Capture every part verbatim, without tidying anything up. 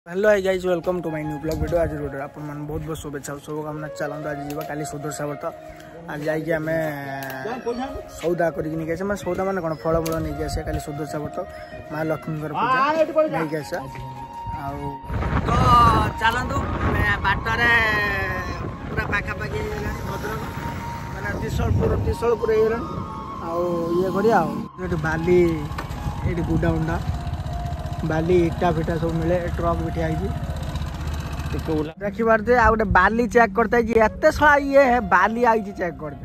Hello hi guys welcome to my new blog video. आज video अपन मन बहुत बहुत शुभेच्छा शुभकामना चलते आज जीवा काली सुदर्शा व्रत आज जाइए आम सौदा करके सौदा मान कौन फल मूल नहीं आसे काली सुदर्शा व्रत माँ लक्ष्मी पूजा नहीं आस तो चलतु बाटर पूरा पाखापाखि भद्रक मैंने त्रिशूलपुर त्रिशूलपुर ये करिया बाली ये गुडा उंडा बाली इटा फिटा सब मिले ट्रक भी ठिया देखी पारे आ गए बाली चेक करते एत सड़ा ये है बाली आई चेक करते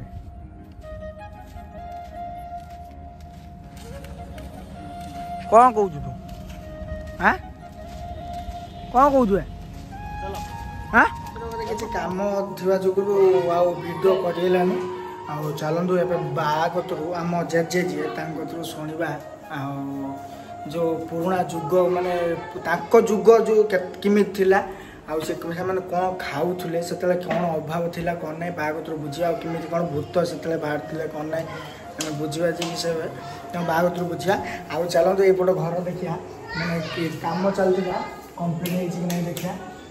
कौन कौन तू हाँ कौन कौन हाँ किसी कम थी जो भिडियो करेलानी आ चलतु एवं बागतु आम जेजे जी शुणा जो पुराना जुग माने ताको जुग जो किमी थिला आ से मैंने कौन खाऊले से कौन अभाव थिला कौन ना बागतर बुझा किमी कौन भूत से बाहर कौन ना आम बुझा विषय बागतर बुझा आ चलते एपट घर देखिया मैंने काम चलता कम्प्लीट हो देखिया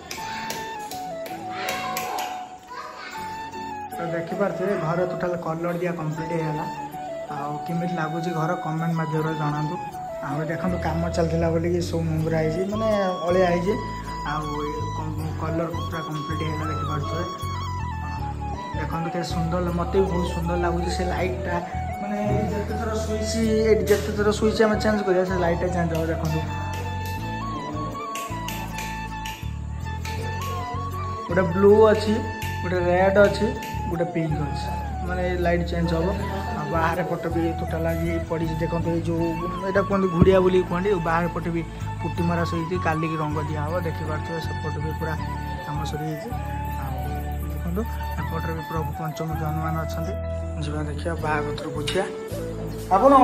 तो देखिपारे घर टोटाल कलर दिया कम्प्लीट होगा आमी लगुच घर कमेंट मध्यम जनातु आ देखो कम चलता बोलिए सब मुंगरा है मैंने अलिया है कलर पूरा कम्प्लीट है देखिपे देखो के सुंदर मत भी बहुत सुंदर लगुच से लाइटा माने जिते थर स्विच जिते थर स्विच आम चेंज करिया से लाइटा चेंज हो देखो गोटे ब्लू अच्छी गोटे रेड अच्छी गोटे पिंक अच्छी माने लाइट चेंज हम बाहर पट भी टोटाल पड़ी देखो जो यहाँ कहते घुड़िया बोली कहते बाहर पटे भी पुटी मरा सही काली की रंग दिया हम देखिपे सेपट भी पूरा कम सरी देखो एपटे भी प्रभु पंचम हनुमान अच्छा जा देखिए बाहर बुझिया आपण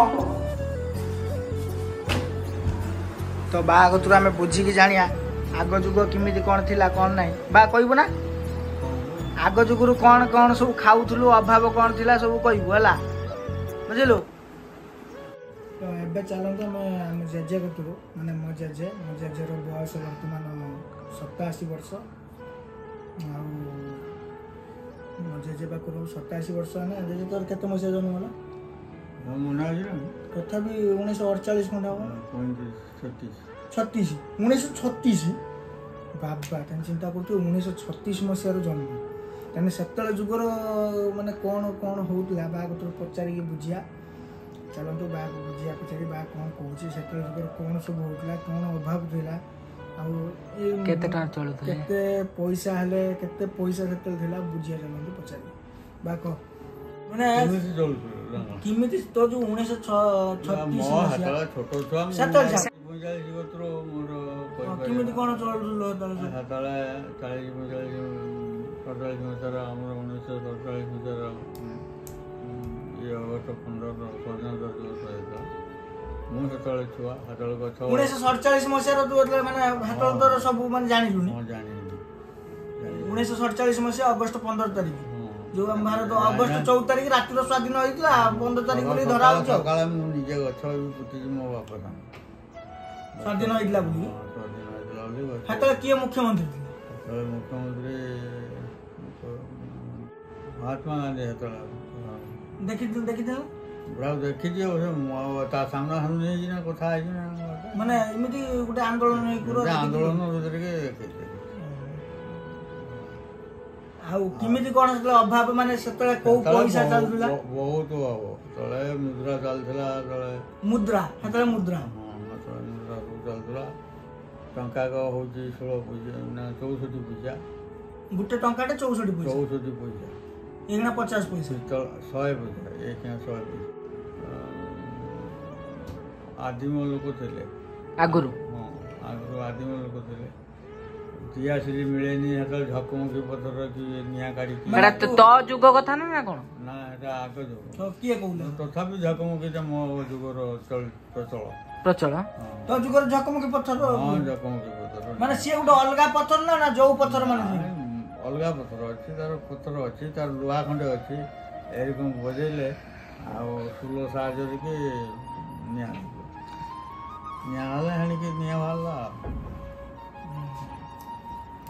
तो बाहर आम बुझिकी जानिया आग जुग किमी कौन थी कौन ना बा कहबू ना आग जुगुरु कौन कौन सब खाऊलु अभाव कौन थी सब कहबू है बुझलु तो एबे चलते आम जेजे कतु माने मो जेजे मो जेजे बयस बर्तमान सताशी वर्ष आ मो जेजे पाखु सताशी वर्ष ना जेजे तोर केत मसीहा जन्म है तथापि उन्नीस अड़चाश खंड हम छत्तीस उन्नीस छत्तीस बाबा चिंता कर उन्नीस छत्तीस मसीहार जन्म तेने से जुगर माने कौन कौन होता बाग पचारिक बुझिया चलतु बाग बुझिया पचारि बा कौन कौन से जुगर कौन सब होता कौन अभाव था केते पैसा हेले केते पैसा से बुझिया चलतु पचारि बा कह माने किमिति तो जो उन्नीस छत्तीस किमिति कौन चलुलो सड़तालीस मसीहार आम उन्नीस सड़तालीस मसीहार ये अगस्ट पंद्रह स्वाधीनता दिवस होता मुझे छुआ हाथल गछ उन्नीस सड़चाश मसीहार मैंने हाथल दर सब मैंने जानलु उन्नीस सड़चाश मसीहा अगस्ट पंद्रह तारीख जो आम भारत अगस्ट चौदह तारीख रात स्वाधीन होता पंद्रह तारीख बोली धरा सका निजे गछ पुटी मो बाप स्वाधीन होता बोली किए मुख्यमंत्री थे मुख्यमंत्री महात्मा गांधी देखी देखी बुढ़ा देखी सामना सामने कथा माने एमती गोटे आंदोलन आंदोलन देखी किमिति कौन अभाव माने सेतले को पैसा चलुला बहुत अभाव तले मुद्रा चलथला तले मुद्रा सेतले मुद्रा हां मुद्रा चलथला टंका को होची सोलह पूजा ना चौसठ पूजा गुटे टंकाटे चौसठ पैसा चौसठ पैसा एक पचास पैसा तो सौ पैसा एक सौ पैसा आदिम लोक थे आगुरु हाँ आगुरु आदिम लोक थे दियासिरी मिलेनी झकमुखी पथर कि निया काढ़ी तो जुग कथा ना कौन ना आग जुग किए कहूला तथापि झकमुखी मो जुगर प्रचल प्रचल तो जुगर झकमुखी पथर हाँ झकमुखी पथर माने सी गोटे अलग पथर ना जो पथर माने अलग पथर अच्छी तार पथर अच्छी तार लुहा खंडे अच्छी एरकम बजेले आलो साहय कि निया निया हाणिकी निया बाहर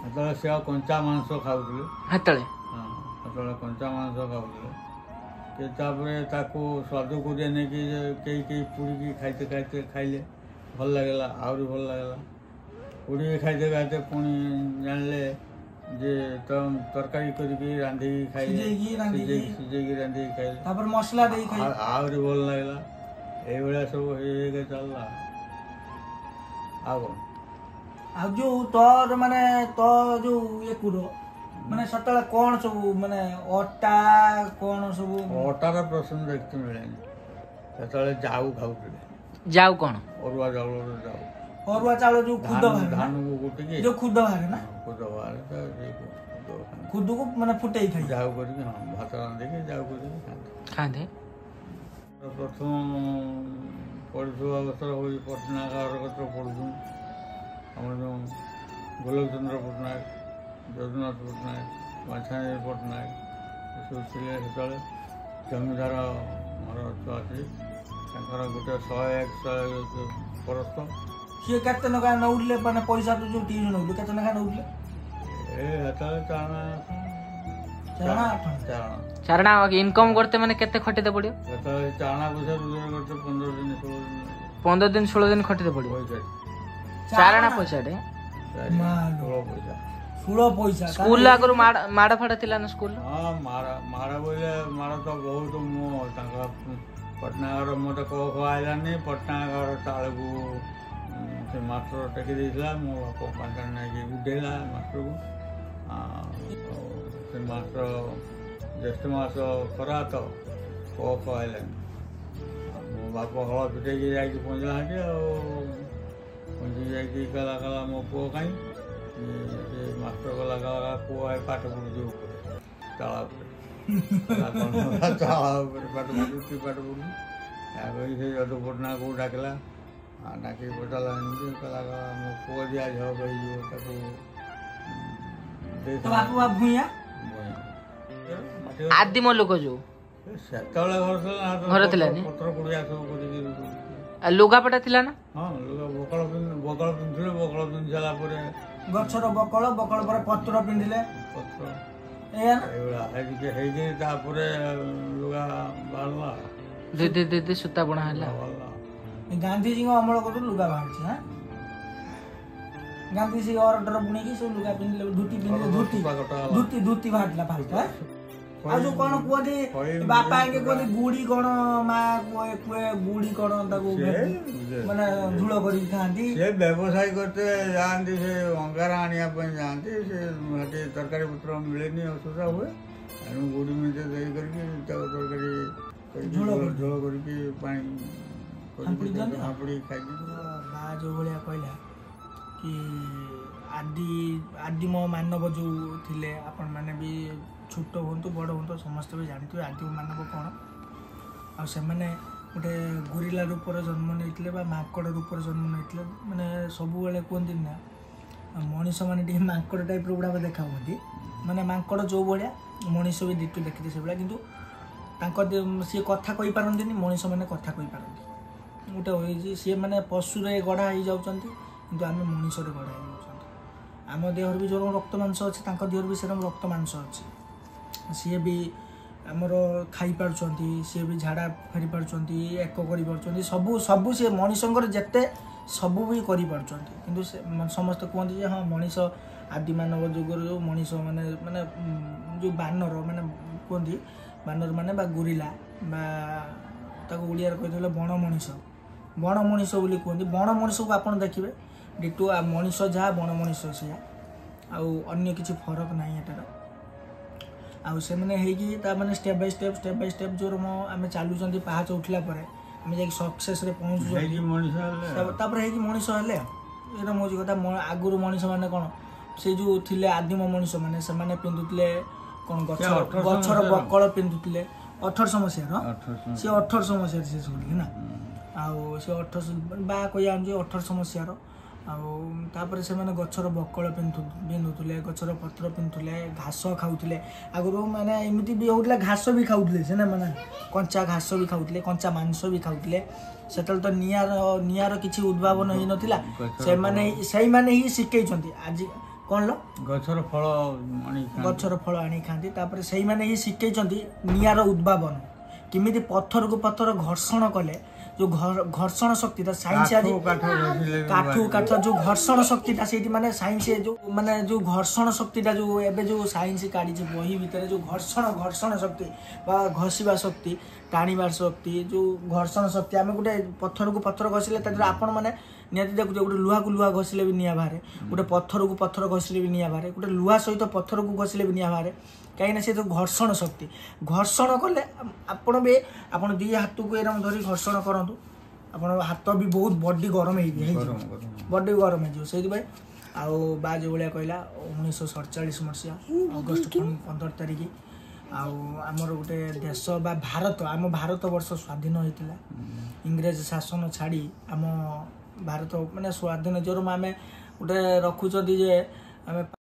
ସେତେବେଳେ ସେ କଞ୍ଚା ମାଂସ ଖାଉଥିଲେ ହେତେବେଳେ ହଁ ସେତେବେଳେ କଞ୍ଚା ମାଂସ ଖାଉଥିଲେ ସେ ତାପରେ ତାକୁ ସ୍ୱାଦକୁ ନେଇକି କେହି କେହି ପୁଡ଼ିକି ଖାଇତେ ଖାଇତେ ଖାଇଲେ ଭଲ ଲାଗିଲା ଆହୁରି ଭଲ ଲାଗିଲା ପୁଡ଼ିକି ଖାଇତେ ଖାଇତେ ପୁଣି ଜାଣିଲେ ଯେ ତରକାରୀ କରିକି ରାନ୍ଧିକି ଖାଇଲେ ସିଝେଇକି ରାନ୍ଧିକି ଖାଇଲେ ତାପରେ ମସଲା ଦେଇ ଖାଇଲେ ଆହୁରି ଭଲ ଲାଗିଲା ଏଇଭଳିଆ ସବୁ ହେଇ ହେଇକି ଚାଲିଲା ଆଉ କ'ଣ ଆଉ ଯୋଉ ତୋର ମାନେ ତ ଯୋଉ ଇଏ କୁର ମାନେ ସେତେବେଳେ କ'ଣ ସବୁ ମାନେ ଅଟା କ'ଣ ସବୁ ଅଟାର ପ୍ରଶ୍ନ ଦେଖିତେ ମିଳେନି ସେତେବେଳେ ଯାଉ ଖାଉଥିଲେ ଯାଉ କ'ଣ ଅରୁଆ ଚାଉଳର ଯାଉ ଅରୁଆ ଚାଉଳ ଯୋଉ ଖୁଦ ଧାନକୁ କୁଟିକି ଯୋଉ ଖୁଦ ବାହାରେ ନା ଖୁଦ ବାହାରେ ଖୁଦକୁ ମାନେ ଫୁଟେଇ ଖାଇ ଯାଉ କରିକି ହଁ ଭାତ ରାନ୍ଧିକି ଯାଉ କରିକି ଖାଆନ୍ତି ଖାଆନ୍ତି ପ୍ରଥମ ପଢ଼ୁଥିବା ଅବସର ହେଉଛି ପଟ୍ଟନାୟକ କଥା ପଢ଼ୁଛୁ ଆମର ଯେଉଁ ଗୋଲକଚନ୍ଦ୍ର ପଟ୍ଟନାୟକ ଯଦୁନାଥ ପଟ୍ଟନାୟକ ବାଛାଣୀ ପଟ୍ଟନାୟକ ଏସବୁ ଥିଲେ ସେତେବେଳେ ଜମିଦାର ମୋର ଛୁଆ ଥିଲେ ତାଙ୍କର ଗୋଟେ ଶହେ ଏକ ଶହେ ପରସ୍ତ ସିଏ କେତେ ଟଙ୍କା ନେଉଥିଲେ ମାନେ ପଇସା ତ ଯେଉଁ ଟିଉସନ୍ ନେଉଥିଲେ କେତେ ଟଙ୍କା ନେଉଥିଲେ ଏ ସେତେବେଳେ ଚାରଣା ଚାରଣା ଚାରଣା ଇନକମ୍ କରତେ ମାନେ କେତେ ଖଟିତେ ପଡ଼ିବ ସେତେବେଳେ ଚାରଣା ପଇସା ରୋଜଗାର କରତେ ପନ୍ଦର ଦିନ ଷୋହଳ ଦିନ ପନ୍ଦର ଦିନ ଷୋହଳ ଦିନ ଖଟିତେ ପଡ଼ିବ ପଇସା ଚାରଣା ପଇସାଟେ ଷୋହଳ ପଇସା ଷୋହଳ ପଇସା ସ୍କୁଲ ଆଗରୁ ମାଡ଼ ଫାଡ଼ ଥିଲା ନା ସ୍କୁଲ ହଁ ମାଡ଼ ମାଡ଼ ବୋଇଲେ ମାଡ଼ ତ ବହୁତ ମୁଁ ତାଙ୍କ ପଟ୍ଟନାୟକର ମୋତେ କୋ ଖୁଆଇଲାନି ପଟ୍ଟନାୟକର ଚାଳକୁ ସେ ମାଷ୍ଟର ଟେକି ଦେଇଥିଲା ମୋ ବାପ ପାଞ୍ଚ ନେଇକି ଗୁଡ଼େଇଲା ମାଷ୍ଟରକୁ ସେ ମାଷ୍ଟର ଜ୍ୟେଷ୍ଠ ମାସ ଖରା ତ କୋ ଖୁଆଇଲାନି ମୋ ବାପ ହଳ ପିଟେଇକି ଯାଇକି ପହଞ୍ଚିଲା ସେଠି ଆଉ ପହଞ୍ଚିକି ଯାଇକି କଲା କଲା ମୋ ପୁଅ କାହିଁ ସେ ମାଷ୍ଟର ଗଲା ଗଲା ପୁଅ ପାଠ ପଢ଼ୁଛି ଉପରେ ଚାଳ ଉପରେ ଚାଳ ଉପରେ ପାଠ ପଢ଼ୁଛି ପାଠ ପଢ଼ୁଛି ତାପରେ ସେ ଯଦୁ ପଟ୍ଟନାୟକକୁ ଡାକିଲା ଡାକିକି ପଚାରିଲା ଏମିତି କଲା ଗଲା ମୋ ପୁଅ ଦିଆ ଝିଅ କହିଯିବ ତାକୁ ଆଦିମ ଲୋକ ଯୋଉ ସେତେବେଳେ ଘର ଥିଲା ପତ୍ର କୁଡ଼ିଆ ସବୁ କରିକି ଲୁଗାପଟା ଥିଲା ନା ହଁ ଲୁଗା ବକଳ ବକଳ ପିନ୍ଧୁଥିଲେ ବକଳ ପିନ୍ଧି ସାରିଲା ପରେ ଗଛର ବକଳ ବକଳ ପରେ ପତ୍ର ପିନ୍ଧିଲେ ପତ୍ର ଏଇଭଳିଆ ହେଇକି ହେଇକି ତାପରେ ଲୁଗା ବାହାରିଲା ଦିଦି ଦିଦି ସୂତା ବୁଣା ହେଲା ଗାନ୍ଧିଜୀଙ୍କ ଅମଳ କରୁ ଲୁଗା ବାହାରିଛି ହଁ ଗାନ୍ଧିଜୀ ଅର୍ଡର ବୁଣିକି ସବୁ ଲୁଗା ପିନ୍ଧିଲେ ଧୋତି ପିନ୍ଧିଲେ ଧୋତି ଧୋତି ଧୋତି ବାହାରିଥିଲା ଫାଷ୍ଟ ଆଉ ଯୋଉ କ'ଣ କୁହନ୍ତି ବାପା ଆଗେ କୁହନ୍ତି ଗୁଡ଼ି କ'ଣ ମା କୁହେ କୁହେ ଗୁଡ଼ି କ'ଣ ତାକୁ ମାନେ ଧୂଳ କରିକି ଖାଆନ୍ତି ସେ ବ୍ୟବସାୟ କରତେ ଯାଆନ୍ତି ସେ ଅଙ୍ଗାର ଆଣିବା ପାଇଁ ଯାଆନ୍ତି ସେ ସେଠି ତରକାରୀ ପତ୍ର ମିଳେନି ଅସୁବିଧା ହୁଏ ତେଣୁ ଗୁଡ଼ି ମିଞ୍ଚେ ଦେଇ କରିକି ତାକୁ ତରକାରୀ ଝୋଳ ଝୋଳ କରିକି ପାଣି ହାପୁଡ଼ି ଖାଇକି ମା ଯୋଉ ଭଳିଆ କହିଲା କି ଆଦି ଆଦିମ ମାନବ ଯୋଉ ଥିଲେ ଆପଣମାନେ ବି ଛୋଟ ହୁଅନ୍ତୁ ବଡ଼ ହୁଅନ୍ତୁ ସମସ୍ତେ ବି ଜାଣିଥିବେ ଆଦିମ ମାନବ କ'ଣ ଆଉ ସେମାନେ ଗୋଟେ ଗୋରିଲା ରୂପରେ ଜନ୍ମ ନେଇଥିଲେ ବା ମାଙ୍କଡ଼ ରୂପରେ ଜନ୍ମ ନେଇଥିଲେ ମାନେ ସବୁବେଳେ କୁହନ୍ତିନି ନା ମଣିଷମାନେ ଟିକେ ମାଙ୍କଡ଼ ଟାଇପ୍ର ଗୁଡ଼ାକ ଦେଖା ହୁଅନ୍ତି ମାନେ ମାଙ୍କଡ଼ ଯେଉଁ ଭଳିଆ ମଣିଷ ବି ଦିଟୁ ଦେଖିଥିଲେ ସେଭଳିଆ କିନ୍ତୁ ତାଙ୍କ ସିଏ କଥା କହିପାରନ୍ତିନି ମଣିଷମାନେ କଥା କହିପାରନ୍ତି ଗୋଟେ ହୋଇଛି ସିଏ ମାନେ ପଶୁରେ ଗଢ଼ା ହେଇଯାଉଛନ୍ତି କିନ୍ତୁ ଆମେ ମଣିଷରେ ଗଢ଼ା ହେଇଯାଉଛନ୍ତି ଆମ ଦେହରେ ବି ଯେଉଁ ରକ୍ତ ମାଂସ ଅଛି ତାଙ୍କ ଦେହରେ ବି ସେରକମ ରକ୍ତ ମାଂସ ଅଛି ସିଏ ବି ଆମର ଖାଇପାରୁଛନ୍ତି ସିଏ ବି ଝାଡ଼ା ଫେରିପାରୁଛନ୍ତି ଏକ କରିପାରୁଛନ୍ତି ସବୁ ସବୁ ସିଏ ମଣିଷଙ୍କର ଯେତେ ସବୁ ବି କରିପାରୁଛନ୍ତି କିନ୍ତୁ ସେ ସମସ୍ତେ କୁହନ୍ତି ଯେ ହଁ ମଣିଷ ଆଦିମାନବ ଯୁଗରୁ ଯେଉଁ ମଣିଷ ମାନେ ମାନେ ଯେଉଁ ବାନର ମାନେ କୁହନ୍ତି ବାନର ମାନେ ବା ଗୋରିଲା ବା ତାକୁ ଓଡ଼ିଆରେ କହିଦେଲେ ବଣ ମଣିଷ ବଣ ମଣିଷ ବୋଲି କୁହନ୍ତି ବଣ ମଣିଷକୁ ଆପଣ ଦେଖିବେ ଡିଟୁ ମଣିଷ ଯାହା ବଣ ମଣିଷ ସେଇଆ ଆଉ ଅନ୍ୟ କିଛି ଫରକ ନାହିଁ ଏଟାର ଆଉ ସେମାନେ ହେଇକି ତାମାନେ step by step step by step ଯେଉଁ ଆମେ ଚାଲୁଛନ୍ତି ପାହାଚ ଉଠିଲା ପରେ ଆମେ ଯାଇକି ସକ୍ସେସ୍ରେ ପହଞ୍ଚୁଛନ୍ତି ତାପରେ ହେଇକି ମଣିଷ ହେଲେ ଆଉ ଏଇଟା ମୋ କଥା ଆଗରୁ ମଣିଷମାନେ କ'ଣ ସେ ଯେଉଁ ଥିଲେ ଆଦିମ ମଣିଷମାନେ ସେମାନେ ପିନ୍ଧୁଥିଲେ କ'ଣ ଗଛ ଗଛର ବକଳ ପିନ୍ଧୁଥିଲେ ଅଠରଶହ ମସିହାର ସେ ଅଠରଶହ ମସିହାରେ ସେ ଶୁଣିଲେ ନା ଆଉ ସେ ଅଠରଶହ ବା କହିବା ଯେ ଅଠରଶହ ମସିହାର ଆଉ ତାପରେ ସେମାନେ ଗଛର ବକଳ ପିନ୍ଧୁ ପିନ୍ଧୁଥିଲେ ଗଛର ପତ୍ର ପିନ୍ଧୁଥିଲେ ଘାସ ଖାଉଥିଲେ ଆଗରୁ ମାନେ ଏମିତି ବି ହେଉଥିଲା ଘାସ ବି ଖାଉଥିଲେ ସେମାନେ ମାନେ କଞ୍ଚା ଘାସ ବି ଖାଉଥିଲେ କଞ୍ଚା ମାଂସ ବି ଖାଉଥିଲେ ସେତେବେଳେ ତ ନିଆଁର ନିଆଁର କିଛି ଉଦ୍ଭାବନ ହେଇନଥିଲା ସେମାନେ ସେଇମାନେ ହିଁ ଶିଖେଇଛନ୍ତି ଆଜି कौन लो गछर फल आनी गछर फल आनी खाती तापर से मैंने ही शिखई निआर उद्भावन किमिति पत्थर को पत्थर घर्षण कले जो घर्षण शक्ति साइंस आज काठू काठ जो घर्षण शक्ति से माने साइंस जो माने जो घर्षण शक्ति जो एबे जो साइंस काढ़ी बही भितर जो घर्षण घर्षण शक्ति बा घसीबा शक्ति टाणीबार शक्ति जो घर्षण शक्ति आम गोटे पत्थर को पत्थर घसिले आपण मैंने निहाती देखुचे गोटे लुहा को लुहा घसिले भी निआ बाहर गोटे पत्थर को पत्थर घसिले भी निआ बाहर गोटे लुहा सहित पत्थर को घसिले भी निआ बाहर कहीं से जो घर्षण शक्ति घर्षण कले आपण भी आपण दी हाथ को एरम धरी घर्षण करंतु आपण हाथ भी बहुत बॉडी गरम हो बॉडी गरम हो से आउ बा जो भाया कहला उन्नीस सड़चाश मसीहा अगस्ट पंद्रह तारिख आमर गोटे देश बा भारत आम भारत वर्ष स्वाधीन होता इंग्रेज शासन छाड़ी आम भारत माने स्वाधीन जोर आम गोटे रखुच जे आम